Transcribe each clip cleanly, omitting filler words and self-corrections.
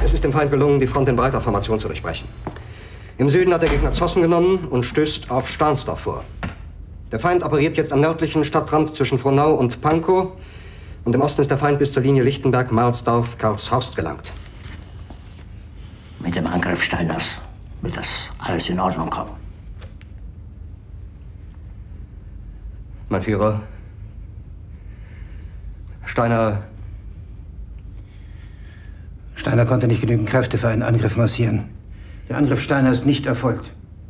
Es ist dem Feind gelungen, die Front in breiter Formation zu durchbrechen. Im Süden hat der Gegner Zossen genommen und stößt auf Stahnsdorf vor. Der Feind operiert jetzt am nördlichen Stadtrand zwischen Frohnau und Pankow. Und im Osten ist der Feind bis zur Linie Lichtenberg-Marsdorf-Karlshorst gelangt. Mit dem Angriff Steiners wird das alles in Ordnung kommen. Mein Führer, Steiner konnte nicht genügend Kräfte für einen Angriff massieren. Der Angriff Steiner ist nicht erfolgt.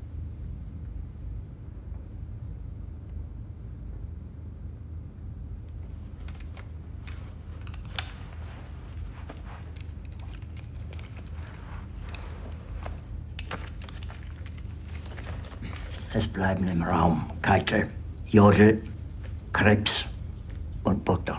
Es bleiben im Raum Keitel, Jodl, Krebs und Burgdorf.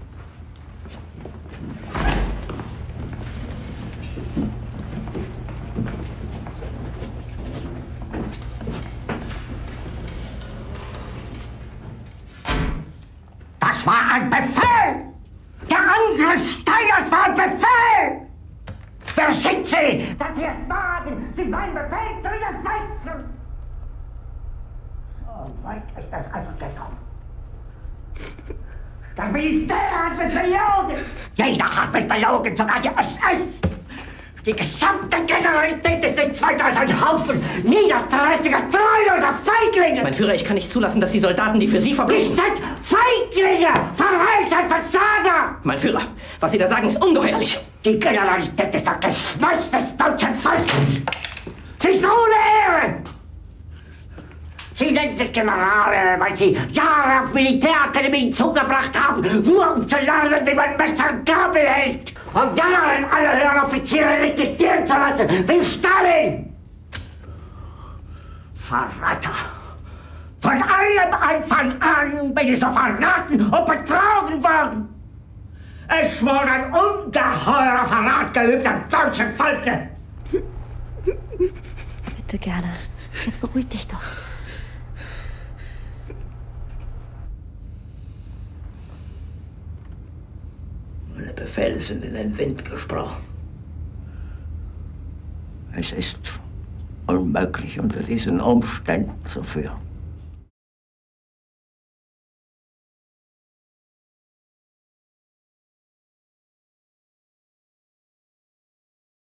Das war ein Befehl! Der Angriff Steiners war ein Befehl! Wer sind Sie, dass Sie es wagen, sich meinen Befehl zu widersetzen? So weit ist das also gekommen. Das Militär hat mich belogen! Jeder hat mich belogen, sogar die SS! Die gesamte Generalität ist nichts weiter als ein Haufen niederträchtiger, treuloser Feiglinge! Mein Führer, ich kann nicht zulassen, dass die Soldaten, die für Sie verbringen... Ihr seid Feiglinge! Verreiter, Versager! Mein Führer, was Sie da sagen, ist ungeheuerlich! Die Generalität ist das Geschmeiß des deutschen Volkes! Sie ist ohne Ehre! Sie nennen sich Generale, weil Sie Jahre auf Militärakademien zugebracht haben, nur um zu lernen, wie man Messer und Gabel hält. Und Jahren alle höheren Offiziere liquidieren zu lassen, wie Stalin. Verräter. Von allem Anfang an bin ich so verraten und betrogen worden. Es wurde ein ungeheurer Verrat geübt am deutschen Volke. Bitte gerne. Jetzt beruhig dich doch. Meine Befehle sind in den Wind gesprochen. Es ist unmöglich, unter diesen Umständen zu führen.